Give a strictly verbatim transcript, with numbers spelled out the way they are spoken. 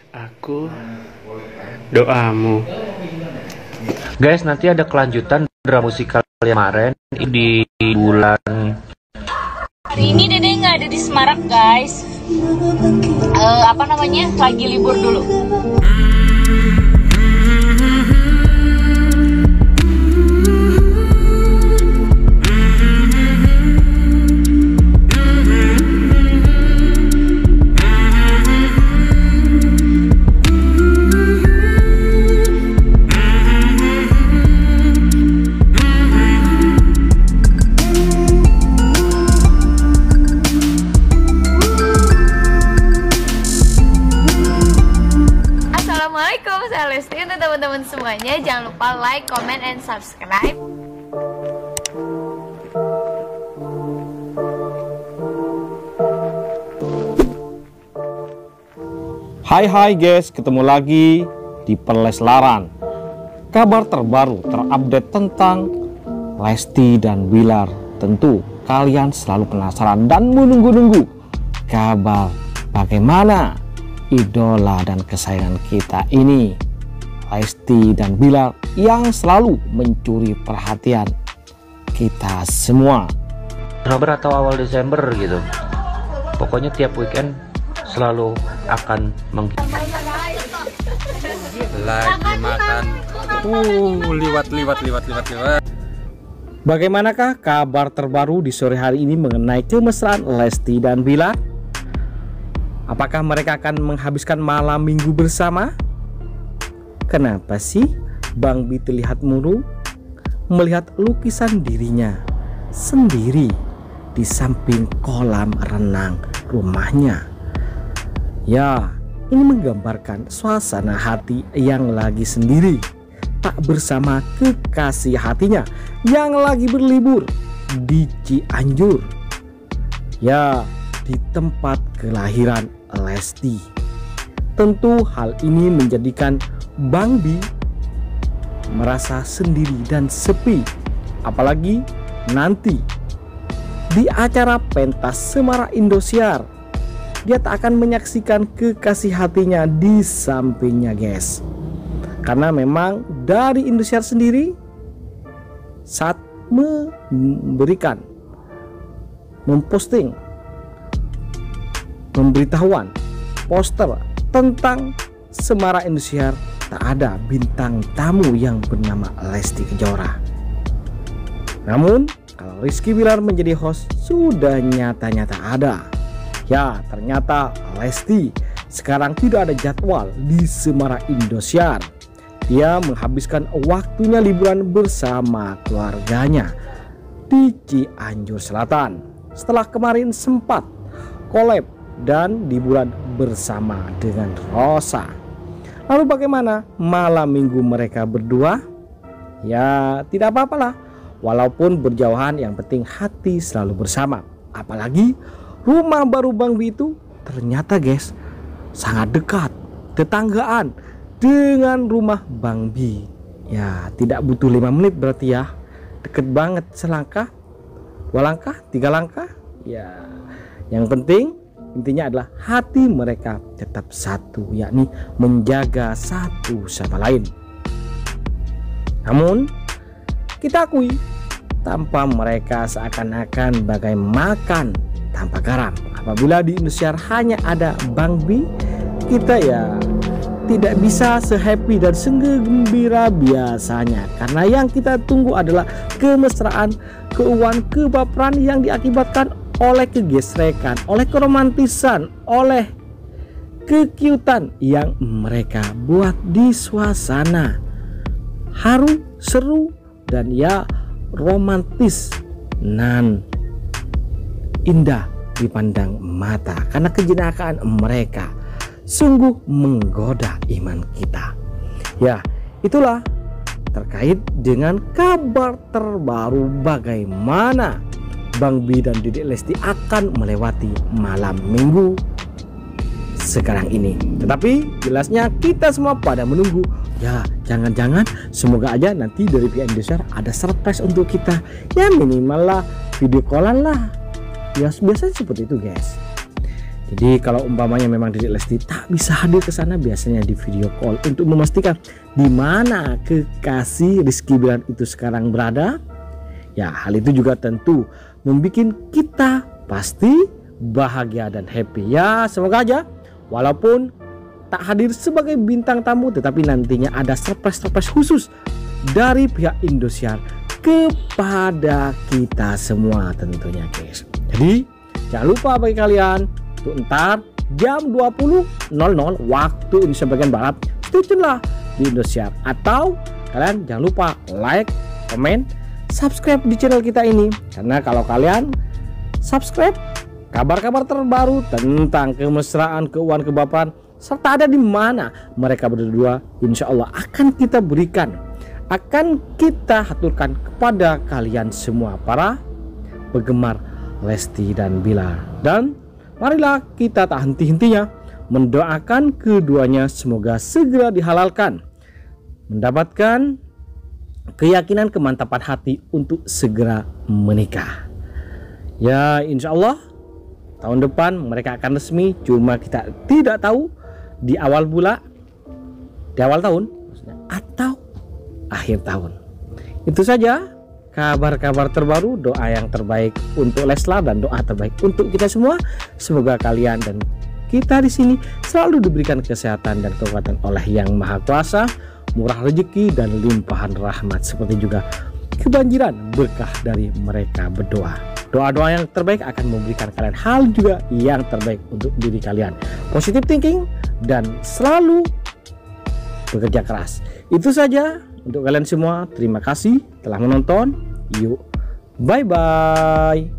Aku doamu. Guys, nanti ada kelanjutan drama musikal kemarin di bulan. Hari ini Dede nggak ada di Semarang guys. Uh, apa namanya? Lagi libur dulu. Assalamualaikum, saya Lesti. Untuk teman-teman semuanya, jangan lupa like, comment, and subscribe. Hai hai guys, ketemu lagi di Perleslaran. Kabar terbaru terupdate tentang Lesti dan Bilar. Tentu kalian selalu penasaran dan menunggu-nunggu kabar bagaimana idola dan kesayangan kita ini, Lesti dan Bilar, yang selalu mencuri perhatian kita semua. November atau awal Desember gitu. Pokoknya tiap weekend selalu akan meng lagi makan. Uh, liwat liwat liwat liwat liwat. Bagaimanakah kabar terbaru di sore hari ini mengenai kemesraan Lesti dan Bilar? Apakah mereka akan menghabiskan malam minggu bersama? Kenapa sih Bang Bi terlihat murung melihat lukisan dirinya sendiri di samping kolam renang rumahnya? Ya, ini menggambarkan suasana hati yang lagi sendiri, tak bersama kekasih hatinya yang lagi berlibur di Cianjur. Ya, di tempat kelahiran Lesti. Tentu hal ini menjadikan Bang Bi merasa sendiri dan sepi. Apalagi nanti di acara pentas Semara Indosiar, dia tak akan menyaksikan kekasih hatinya di sampingnya guys. Karena memang dari Indosiar sendiri saat memberikan memposting pemberitahuan poster tentang Semara Indosiar, tak ada bintang tamu yang bernama Lesti Kejora. Namun kalau Rizky Bilar menjadi host sudah nyata-nyata ada. Ya, ternyata Lesti sekarang tidak ada jadwal di Semara Indosiar. Dia menghabiskan waktunya liburan bersama keluarganya di Cianjur Selatan. Setelah kemarin sempat collab dan liburan bersama dengan Rosa. Lalu bagaimana malam minggu mereka berdua? Ya tidak apa-apalah, walaupun berjauhan, yang penting hati selalu bersama. Apalagi rumah baru Bang Bi itu ternyata guys sangat dekat, tetanggaan dengan rumah Bang Bi. Ya tidak butuh lima menit berarti ya, deket banget, selangkah, dua langkah, tiga langkah. Ya yang penting intinya adalah hati mereka tetap satu, yakni menjaga satu sama lain. Namun kita akui, tanpa mereka seakan-akan bagai makan tanpa garam. Apabila di Indosiar hanya ada Bang Bi, kita ya tidak bisa sehappy dan segembira biasanya. Karena yang kita tunggu adalah kemesraan, keuangan, kebaperan yang diakibatkan oleh kegesrekan, oleh keromantisan, oleh kekiutan yang mereka buat di suasana haru, seru, dan ya romantis nan indah dipandang mata. Karena kejenakaan mereka sungguh menggoda iman kita. Ya, itulah terkait dengan kabar terbaru bagaimana Bang Bi dan Dedek Lesti akan melewati malam minggu sekarang ini. Tetapi jelasnya kita semua pada menunggu. Ya jangan-jangan semoga aja nanti dari pihak Indosiar ada surprise untuk kita. Ya minimal lah video callan lah. Ya biasanya seperti itu guys. Jadi kalau umpamanya memang Dedek Lesti tak bisa hadir ke sana, biasanya di video call untuk memastikan di mana kekasih Rizky Bilar itu sekarang berada. Ya, hal itu juga tentu membuat kita pasti bahagia dan happy. Ya, semoga aja walaupun tak hadir sebagai bintang tamu, tetapi nantinya ada surprise-surprise khusus dari pihak Indosiar kepada kita semua tentunya, guys. Jadi jangan lupa bagi kalian untuk ntar jam dua puluh nol nol waktu Indonesia bagian Barat stay tune lah di Indosiar. Atau kalian jangan lupa like, komen, subscribe di channel kita ini, karena kalau kalian subscribe, kabar-kabar terbaru tentang kemesraan, keuangan, kebaperan, serta ada di mana mereka berdua, insya Allah akan kita berikan, akan kita haturkan kepada kalian semua para penggemar Lesti dan Bilar. Dan marilah kita tak henti-hentinya mendoakan keduanya semoga segera dihalalkan, mendapatkan keyakinan, kemantapan hati untuk segera menikah. Ya, insya Allah tahun depan mereka akan resmi, cuma kita tidak tahu di awal bulan, di awal tahun atau akhir tahun. Itu saja kabar-kabar terbaru, doa yang terbaik untuk Leslar dan doa terbaik untuk kita semua. Semoga kalian dan kita di sini selalu diberikan kesehatan dan kekuatan oleh Yang Maha Kuasa, murah rezeki dan limpahan rahmat, seperti juga kebanjiran berkah dari mereka berdoa. Doa-doa yang terbaik akan memberikan kalian hal juga yang terbaik untuk diri kalian. Positive thinking dan selalu bekerja keras. Itu saja untuk kalian semua. Terima kasih telah menonton. Yuk, bye bye.